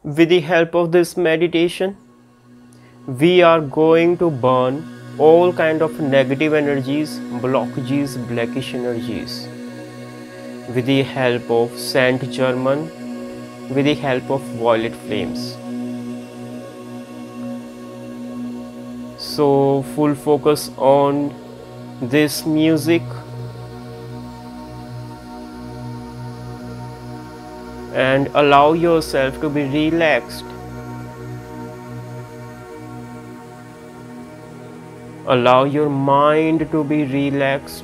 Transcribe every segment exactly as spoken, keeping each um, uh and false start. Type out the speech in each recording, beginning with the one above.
With the help of this meditation, we are going to burn all kind of negative energies, blockages, blackish energies with the help of Saint German, with the help of violet flames. So full focus on this music and allow yourself to be relaxed. Allow your mind to be relaxed.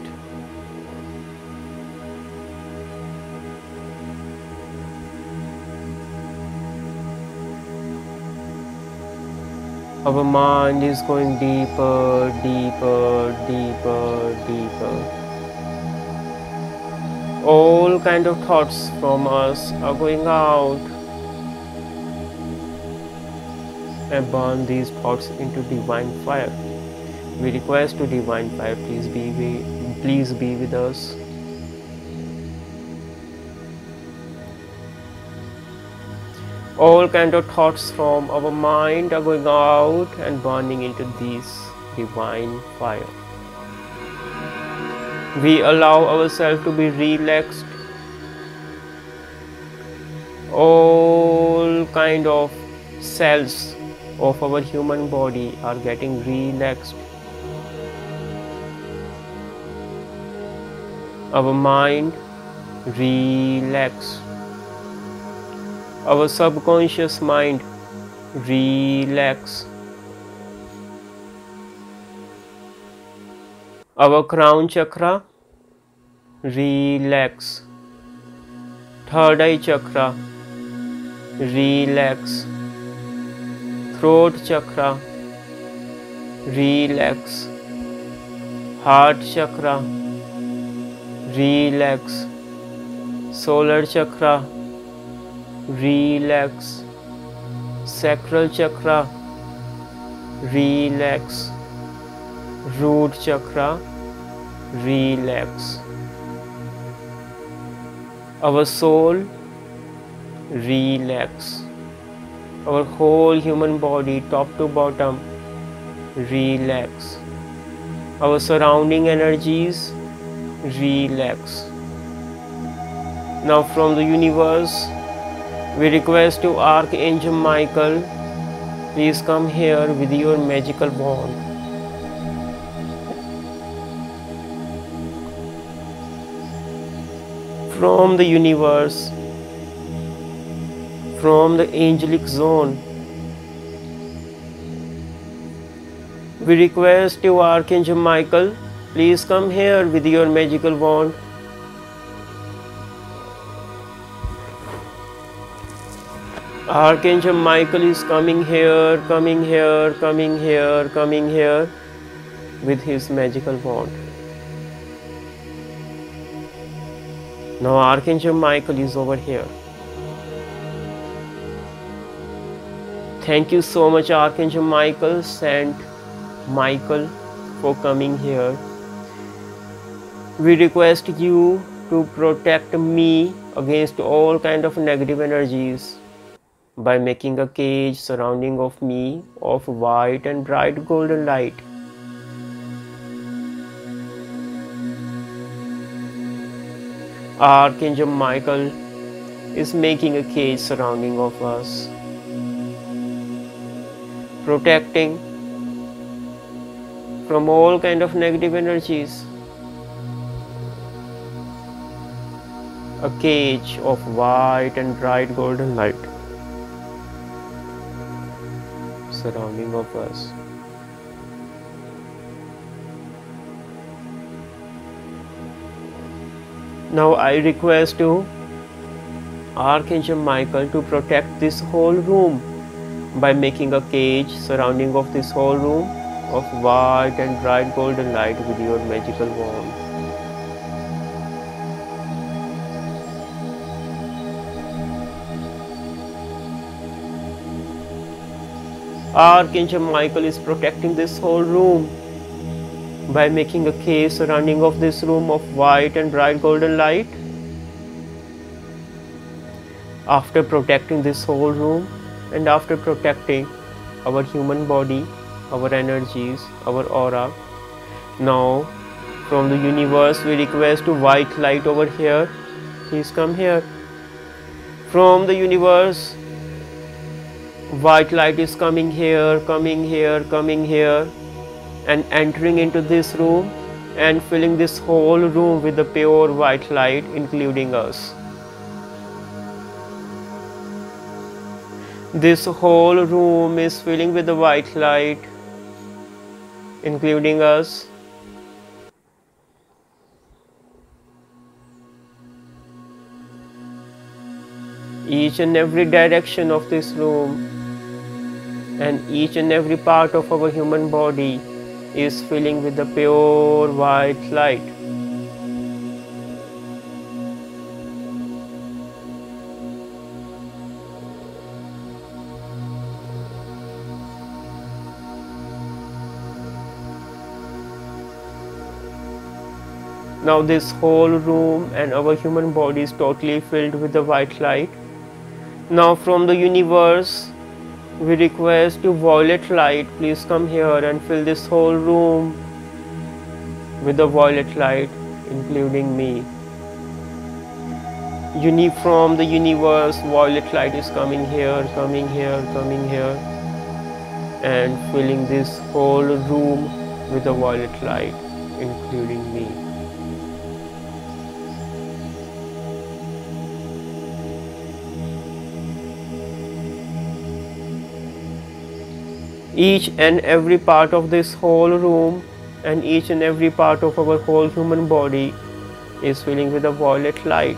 Our mind is going deeper, deeper, deeper, deeper. All kind of thoughts from us are going out, and burn these thoughts into divine fire. We request to divine fire, please be with, please be with us. All kind of thoughts from our mind are going out and burning into this divine fire. We allow ourselves to be relaxed. All kind of cells of our human body are getting relaxed. Our mind relax. Our subconscious mind relax. Our crown chakra relax. Third eye chakra relax. Throat chakra relax. Heart chakra relax. Solar chakra relax. Sacral chakra relax. Root chakra relax. Our soul relax. Our whole human body, top to bottom, relax. Our surrounding energies relax. Now from the universe, we request to Archangel Michael, please come here with your magical wand. From the universe, from the angelic zone, we request you, Archangel Michael, please come here with your magical wand. Archangel Michael is coming here, coming here, coming here, coming here with his magical wand. Now Archangel Michael is over here. Thank you so much, Archangel Michael, Saint Michael, for coming here. We request you to protect me against all kind of negative energies by making a cage surrounding of me of white and bright golden light. Archangel Michael is making a cage surrounding of us, protecting from all kind of negative energies. A cage of white and bright golden light surrounding of us. Now I request you, Archangel Michael, to protect this whole room by making a cage surrounding of this whole room of white and bright golden light with your magical wand. Archangel Michael is protecting this whole room by making a cage surrounding of this room of white and bright golden light. After protecting this whole room, and after protecting our human body, our energies, our aura, now from the universe we request a white light over here. Please come here. From the universe, white light is coming here, coming here, coming here, and entering into this room and filling this whole room with the pure white light, including us. This whole room is filling with the white light, including us. Each and every direction of this room and each and every part of our human body is filling with the pure white light. Now this whole room and our human body is totally filled with the white light. Now from the universe, we request you violet light, please come here and fill this whole room with the violet light, including me. Uni from the universe, violet light is coming here, coming here, coming here, and filling this whole room with the violet light, including me. Each and every part of this whole room and each and every part of our whole human body is filling with a violet light.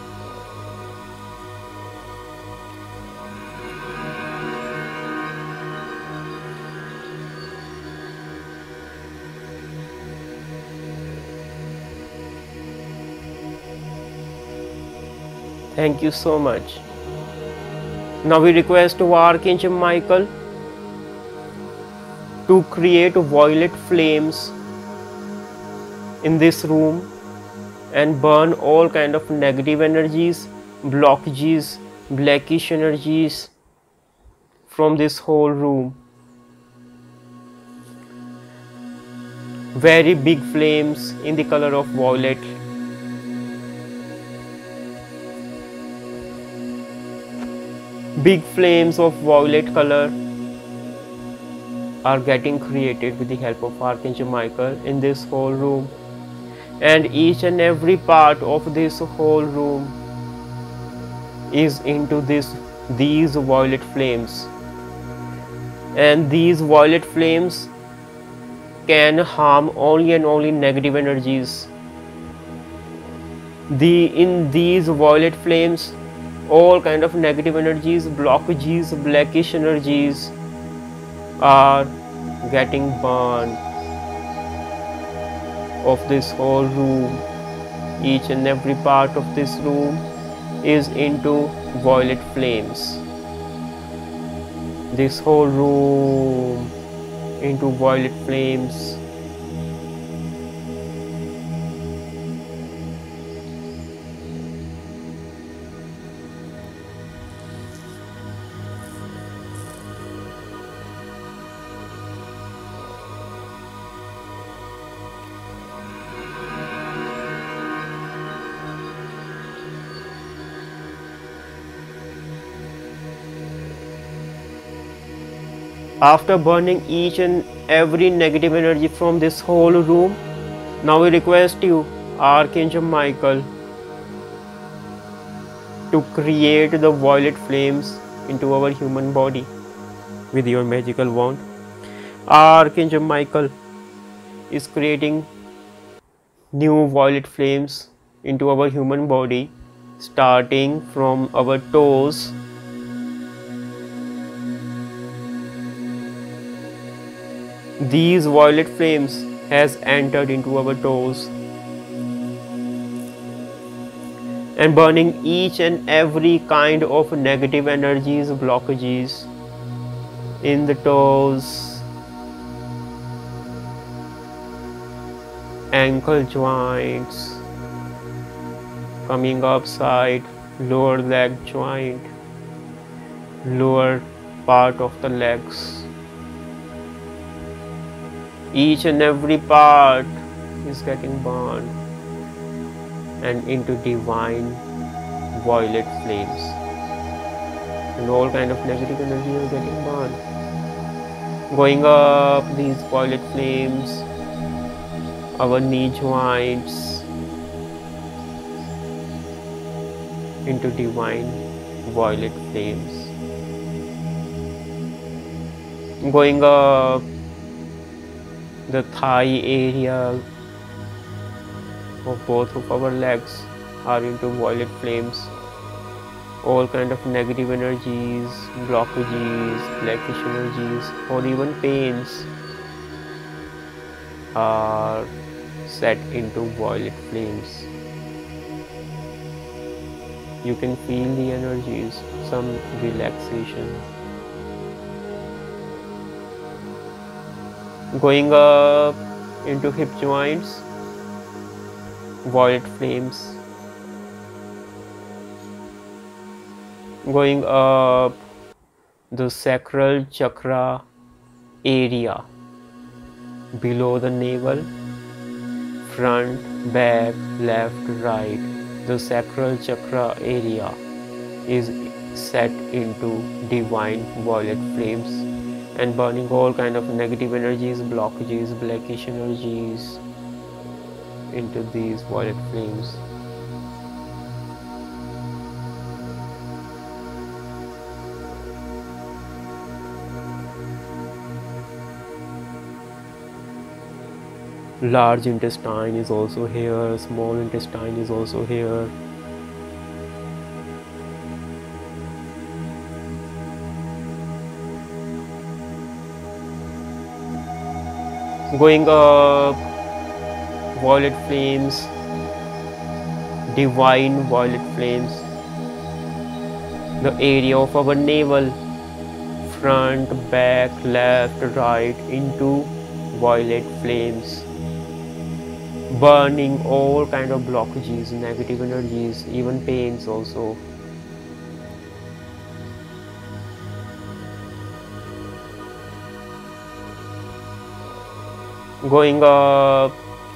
Thank you so much. Now we request to Archangel Michael to create violet flames in this room and burn all kind of negative energies, blockages, blackish energies from this whole room. Very big flames in the color of violet. Big flames of violet color are getting created with the help of Archangel Michael in this whole room, and each and every part of this whole room is into this these violet flames, and these violet flames can harm only and only negative energies. The in these violet flames, all kind of negative energies, blockages, blackish energies are getting burned of this whole room. Each and every part of this room is into violet flames. This whole room into violet flames. After burning each and every negative energy from this whole room, now we request you, Archangel Michael, to create the violet flames into our human body with your magical wand. Archangel Michael is creating new violet flames into our human body, starting from our toes, these violet flames has entered into our toes and burning each and every kind of negative energies, blockages in the toes, ankle joints, coming upside, lower leg joint, lower part of the legs. Each and every part is getting burned and into divine violet flames, and all kind of negative energy is getting burned. Going up these violet flames, our knee joints, into divine violet flames. Going up the thigh area of both of our legs are into violet flames. All kind of negative energies, blockages, blackish energies, or even pains are set into violet flames. You can feel the energies, some relaxation. Going up into hip joints, violet flames. Going up the sacral chakra area, below the navel, front, back, left, right. The sacral chakra area is set into divine violet flames and burning all kind of negative energies, blockages, blackish energies into these violet flames. Large intestine is also here, small intestine is also here. Going up, violet flames, divine violet flames, the area of our navel, front, back, left, right, into violet flames, burning all kind of blockages, negative energies, even pains also. Going up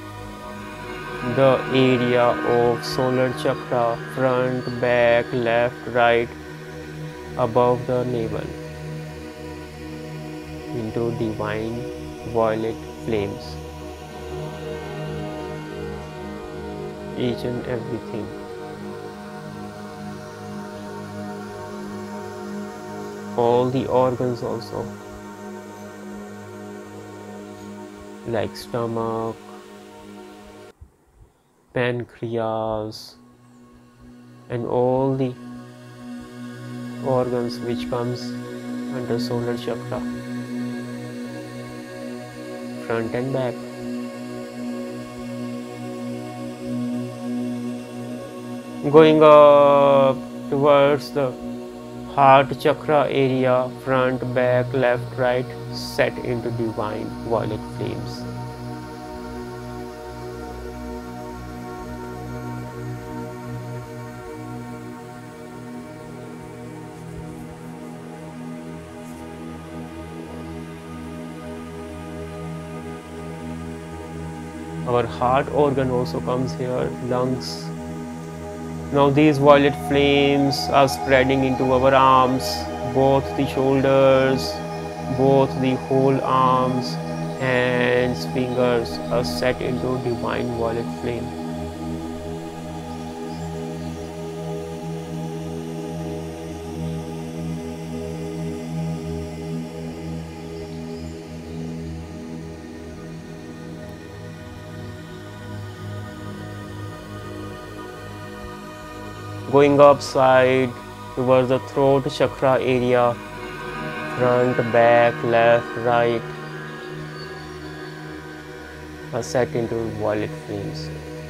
the area of solar chakra, front, back, left, right, above the navel, into divine violet flames. Each and everything. All the organs also, like stomach, pancreas, and all the organs which comes under solar chakra, front and back. Going up towards the heart chakra area, front, back, left, right, set into divine violet flames. Our heart organ also comes here, lungs. Now these violet flames are spreading into our arms, both the shoulders, both the whole arms, hands, fingers are set into divine violet flame. Going upside towards the throat chakra area, front, back, left, right, are set into violet flames.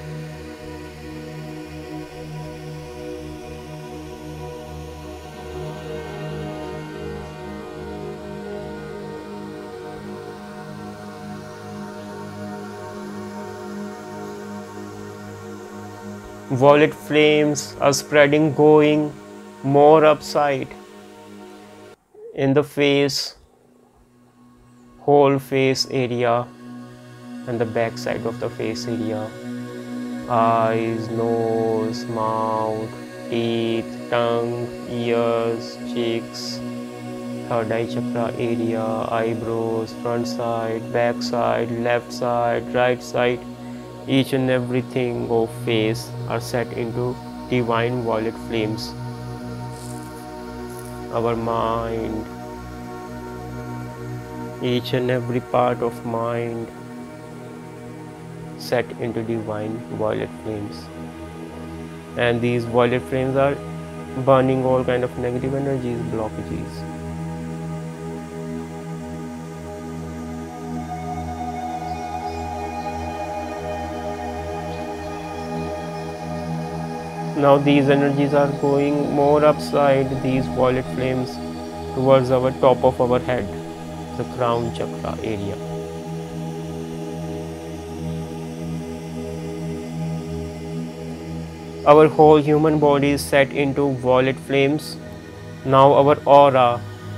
Violet flames are spreading, going more upside. in the face, whole face area, and the back side of the face area, eyes, nose, mouth, teeth, tongue, ears, cheeks, third eye chakra area, eyebrows, front side, back side, left side, right side. Each and everything of face are set into divine violet flames. Our mind, each and every part of mind set into divine violet flames, and these violet flames are burning all kind of negative energies, blockages. Now these energies are going more upside, these violet flames, towards our top of our head, the crown chakra area. Our whole human body is set into violet flames. Now our aura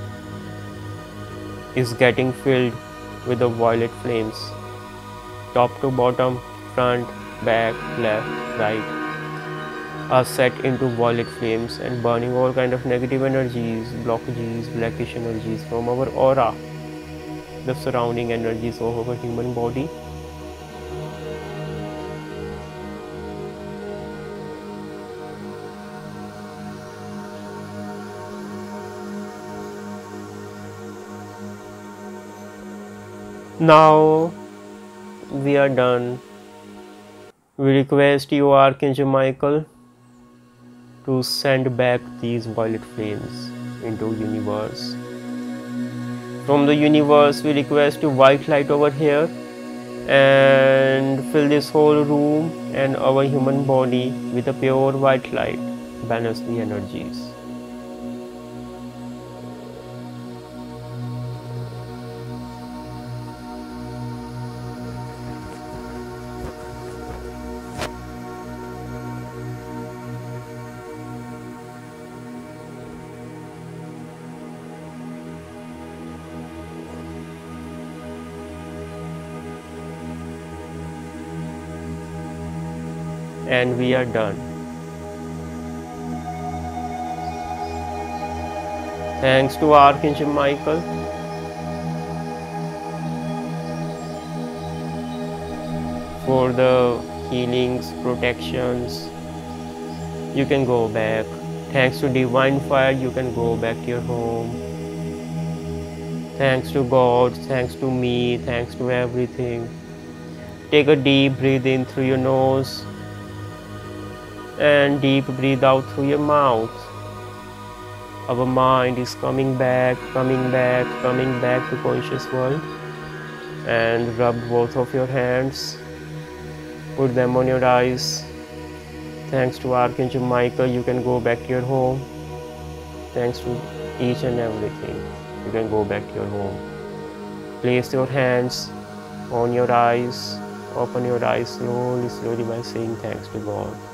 is getting filled with the violet flames. Top to bottom, front, back, left, right are set into violet flames and burning all kind of negative energies, blockages, blackish energies from our aura, the surrounding energies of our human body. Now we are done. We request you, Archangel Michael, to send back these violet flames into universe. From the universe, we request you white light over here and fill this whole room and our human body with a pure white light. Balance the energies. And we are done. Thanks to Archangel Michael for the healings, protections. You can go back. Thanks to Divine Fire, you can go back to your home. Thanks to God, thanks to me, thanks to everything. Take a deep breath in through your nose and deep breathe out through your mouth. Our mind is coming back, coming back, coming back to conscious world. And rub both of your hands. Put them on your eyes. Thanks to Archangel Michael, you can go back to your home. Thanks to each and everything, you can go back to your home. Place your hands on your eyes. Open your eyes slowly, slowly by saying thanks to God.